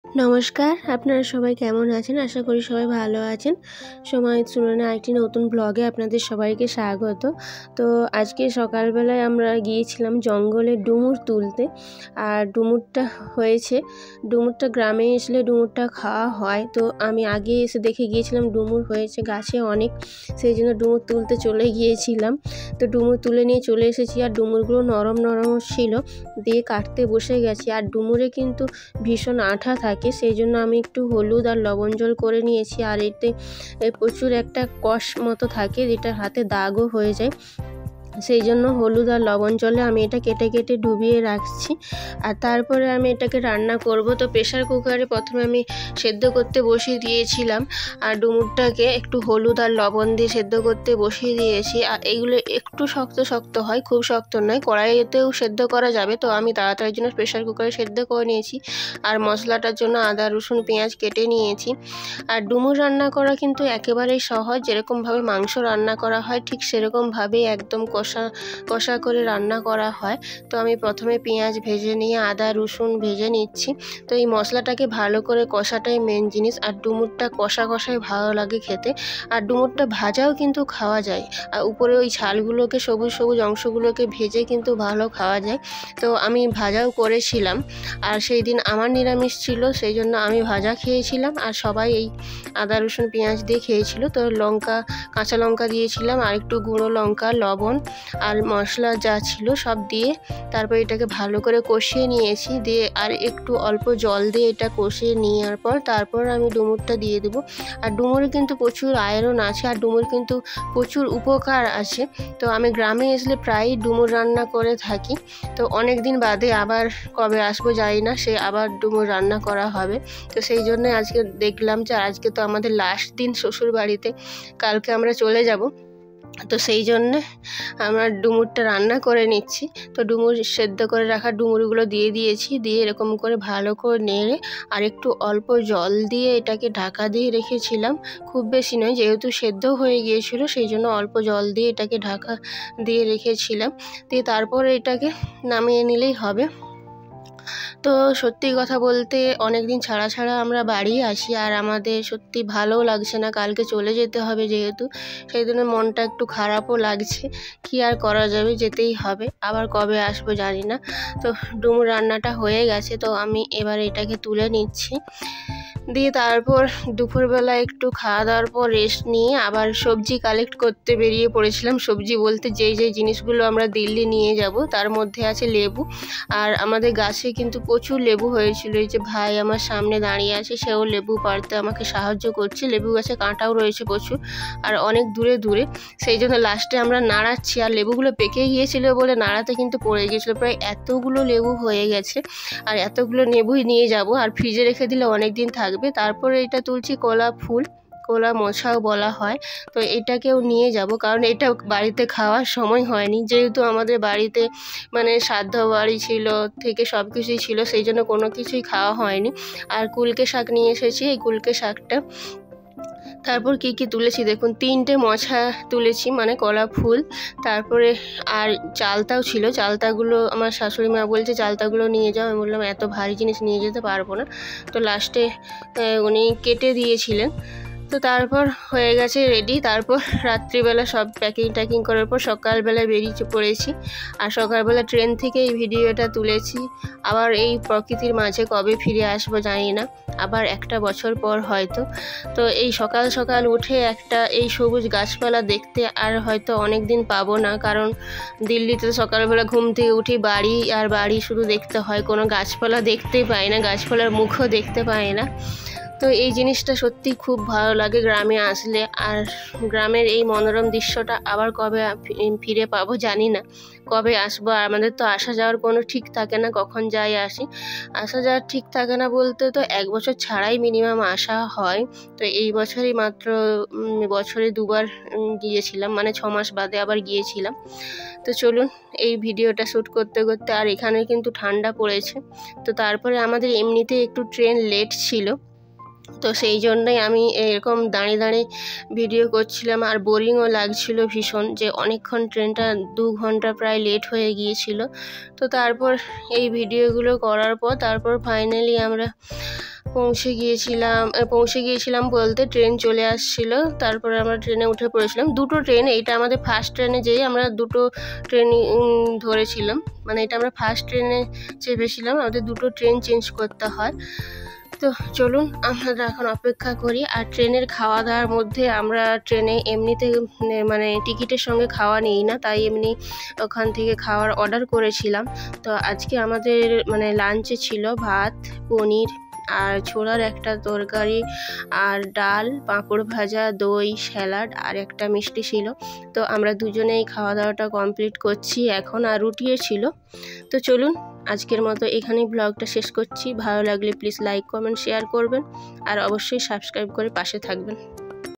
নমস্কার, আপনারা সবাই কেমন আছেন? আশা করি সবাই ভালো আছেন। সময় সুননে আরেকটি নতুন ব্লগে আপনাদের সবাইকে স্বাগত। তো আজকে সকালবেলায় আমরা গিয়েছিলাম জঙ্গলে ডুমুর তুলতে। আর ডুমুরটা হয়েছে, ডুমুরটা গ্রামে আসলে ডুমুরটা খাওয়া হয়। তো আমি আগে এসে দেখে গিয়েছিলাম ডুমুর হয়েছে গাছে অনেক, সেই জন্য ডুমুর তুলতে চলে গিয়েছিলাম। তো ডুমুর তুলে নিয়ে চলে এসেছি, আর ডুমুরগুলো নরম নরম ছিল, দিয়ে কাটতে বসে গেছি। আর ডুমুরে কিন্তু ভীষণ আঠা থাকে, সেই জন্য আমি একটু হলুদ আর লবণ জল করে নিয়েছি। আর এতে প্রচুর একটা কষ মতো থাকে, যেটা হাতে দাগও হয়ে যায়, সেই জন্য হলুদ আর লবণ জলে আমি এটা কেটে কেটে ডুবিয়ে রাখছি। আর তারপরে আমি এটাকে রান্না করব। তো প্রেশার কুকারে প্রথমে আমি সেদ্ধ করতে বসিয়ে দিয়েছিলাম, আর ডুমুরটাকে একটু হলুদ আর লবণ দিয়ে সেদ্ধ করতে বসিয়ে দিয়েছি। আর এগুলো একটু শক্ত শক্ত হয়, খুব শক্ত নয়, কড়াইতেও সেদ্ধ করা যাবে। তো আমি তাড়াতাড়ির জন্য প্রেশার কুকারে সেদ্ধ করে নিয়েছি। আর মশলাটার জন্য আদা রসুন পেঁয়াজ কেটে নিয়েছি। আর ডুমুর রান্না করা কিন্তু একেবারেই সহজ, যেরকমভাবে মাংস রান্না করা হয় ঠিক সেরকমভাবেই একদম কষা কষা করে রান্না করা হয়। তো আমি প্রথমে পেঁয়াজ ভেজে নিয়ে আদা রসুন ভেজে নিচ্ছি। তো এই মশলাটাকে ভালো করে কষাটাই মেন জিনিস। আর ডুমুরটা কষা কষাই ভালো লাগে খেতে। আর ডুমুরটা ভাজাও কিন্তু খাওয়া যায়, আর উপরে ওই ছালগুলোকে সবুজ সবুজ অংশগুলোকে ভেজে কিন্তু ভালো খাওয়া যায়। তো আমি ভাজাও করেছিলাম, আর সেই দিন আমার নিরামিষ ছিল, সেই জন্য আমি ভাজা খেয়েছিলাম, আর সবাই এই আদা রসুন পেঁয়াজ দিয়ে খেয়েছিল। তো লঙ্কা, কাঁচা লঙ্কা দিয়েছিলাম, আর একটু গুঁড়ো লঙ্কা, লবণ আর মশলা যা ছিল সব দিয়ে তারপর এটাকে ভালো করে কষিয়ে নিয়েছি। দিয়ে আর একটু অল্প জল দিয়ে এটা কষিয়ে নেওয়ার পর তারপর আমি ডুমুরটা দিয়ে দেবো। আর ডুমুরে কিন্তু প্রচুর আয়রন আছে, আর ডুমুর কিন্তু প্রচুর উপকার আছে। তো আমি গ্রামে আসলে প্রায়ই ডুমুর রান্না করে থাকি। তো অনেক দিন বাদে আবার কবে আসবো জানি না, সে আবার ডুমুর রান্না করা হবে। তো সেই জন্য আজকে দেখলাম যে আজকে তো আমাদের লাস্ট দিন শ্বশুর বাড়িতে, কালকে আমরা চলে যাব। তো সেই জন্যে আমরা ডুমুরটা রান্না করে নিচ্ছি। তো ডুমুর সেদ্ধ করে রাখা ডুমুরগুলো দিয়ে দিয়েছি, দিয়ে এরকম করে ভালো করে নেড়ে আর একটু অল্প জল দিয়ে এটাকে ঢাকা দিয়ে রেখেছিলাম। খুব বেশি নয়, যেহেতু সেদ্ধ হয়ে গিয়েছিল সেই জন্য অল্প জল দিয়ে এটাকে ঢাকা দিয়ে রেখেছিলাম। দিয়ে তারপরে এটাকে নামিয়ে নিলেই হবে। তো সত্যি কথা বলতে অনেক দিন ছাড়া ছাড়া আমরা বাড়ি আসি, আর আমাদের সত্যি ভালোও লাগছে না, কালকে চলে যেতে হবে যেহেতু, সেই জন্য মনটা একটু খারাপও লাগছে। কি আর করা যাবে, যেতেই হবে, আবার কবে আসবো জানি না। তো ডুমুর রান্নাটা হয়ে গেছে, তো আমি এবার এটাকে তুলে নিচ্ছি। দিয়ে তারপর দুপুরবেলা একটু খাওয়া দাওয়ার পর রেস্ট নিয়ে আবার সবজি কালেক্ট করতে বেরিয়ে পড়েছিলাম। সবজি বলতে যেই জিনিসগুলো আমরা দিল্লি নিয়ে যাব, তার মধ্যে আছে লেবু। আর আমাদের গাছে কিন্তু প্রচুর লেবু হয়েছিল। এই যে ভাই আমার সামনে দাঁড়িয়ে আছে, সেও লেবু পাড়তে আমাকে সাহায্য করছে। লেবু গাছে কাঁটাও রয়েছে প্রচুর, আর অনেক দূরে দূরে, সেই জন্য লাস্টে আমরা নাড়াচ্ছি। আর লেবুগুলো পেকে গিয়েছিল বলে নাড়াতে কিন্তু পড়ে গিয়েছিলো, প্রায় এতগুলো লেবু হয়ে গেছে। আর এতগুলো লেবুই নিয়ে যাব, আর ফ্রিজে রেখে দিলে অনেক দিন থাকবে। তারপরে এটা তুলছি কলা ফুল, কলা মোছাও বলা হয়। তো এটাকেও নিয়ে যাব, কারণ এটা বাড়িতে খাওয়ার সময় হয়নি, যেহেতু আমাদের বাড়িতে মানে শ্রাদ্ধ বাড়ি ছিল থেকে সব কিছুই ছিল, সেই জন্য কোনো কিছুই খাওয়া হয়নি। আর কুলকে শাক নিয়ে এসেছি, এই কুলকে শাকটা। তারপর কি কি তুলেছি দেখুন, 3টে মোছা তুলেছি, মানে কলা ফুল। তারপরে আর চালতাও ছিল, চালতাগুলো আমার শাশুড়ি মা বলছে চালতাগুলো নিয়ে যাও। আমি বললাম এত ভারী জিনিস নিয়ে যেতে পারবো না। তো লাস্টে উনি কেটে দিয়েছিলেন। তো তারপর হয়ে গেছে রেডি। তারপর রাত্রিবেলা সব প্যাকিং করার পর সকালবেলা বেরিয়ে পড়েছি। আর সকালবেলা ট্রেন থেকে এই ভিডিওটা তুলেছি। আবার এই প্রকৃতির মাঝে কবে ফিরে আসবো জানি না, আবার একটা বছর পর হয়তো। তো এই সকাল সকাল উঠে একটা এই সবুজ গাছপালা দেখতে আর হয়তো অনেক দিন পাবো না, কারণ দিল্লিতে সকালবেলা ঘুম থেকে উঠি বাড়ি আর বাড়ি শুধু দেখতে হয়, কোনো গাছপালা দেখতে পাই না, গাছপালার মুখও দেখতে পাই না। তো এই জিনিসটা সত্যি খুব ভালো লাগে গ্রামে আসলে। আর গ্রামের এই মনোরম দৃশ্যটা আবার কবে ফিরে পাবো জানি না, কবে আসবো। আর আমাদের তো আসা যাওয়ার কোনো ঠিক থাকে না, কখন যাই আসি। আসা যাওয়ার ঠিক থাকে না বলতে তো 1 বছর ছাড়াই মিনিমাম আসা হয়। তো এই বছরই মাত্র বছরে 2বার গিয়েছিলাম, মানে 6 মাস বাদে আবার গিয়েছিলাম। তো চলুন এই ভিডিওটা শ্যুট করতে করতে, আর এখানে কিন্তু ঠান্ডা পড়েছে। তো তারপরে আমাদের এমনিতেই একটু ট্রেন লেট ছিল, তো সেই জন্যই আমি এরকম দাঁড়িয়ে দাঁড়িয়ে ভিডিও করছিলাম। আর বোরিংও লাগছিল ভীষণ, যে অনেকক্ষণ ট্রেনটা 2 ঘন্টা প্রায় লেট হয়ে গিয়েছিল। তো তারপর এই ভিডিওগুলো করার পর তারপর ফাইনালি আমরা পৌঁছে গিয়েছিলাম বলতে ট্রেন চলে আসছিল। তারপরে আমরা ট্রেনে উঠে পড়েছিলাম। দুটো ট্রেন, এইটা আমাদের ফার্স্ট ট্রেনে যেয়ে আমরা দুটো ট্রেন ধরেছিলাম, মানে এটা আমরা ফার্স্ট ট্রেনে চেপেছিলাম, আমাদের দুটো ট্রেন চেঞ্জ করতে হয়। তো চলুন আমরা এখন অপেক্ষা করি। আর ট্রেনের খাওয়া দাওয়ার মধ্যে আমরা ট্রেনে এমনিতে মানে টিকিটের সঙ্গে খাওয়া নিই না, তাই এমনি ওখান থেকে খাওয়ার অর্ডার করেছিলাম। তো আজকে আমাদের মানে লাঞ্চে ছিল ভাত, পনির আর ছোলার একটা তরকারি আর ডাল, পাঁপড় ভাজা, দই, স্যালাড আর একটা মিষ্টি ছিল। তো আমরা দুজনেই খাওয়া দাওয়াটা কমপ্লিট করছি এখন, আর রুটিও ছিল। তো চলুন আজকের মতো এখানেই ব্লগটা শেষ করছি। ভালো লাগলে প্লিজ লাইক, কমেন্ট, শেয়ার করবেন আর অবশ্যই সাবস্ক্রাইব করে পাশে থাকবেন।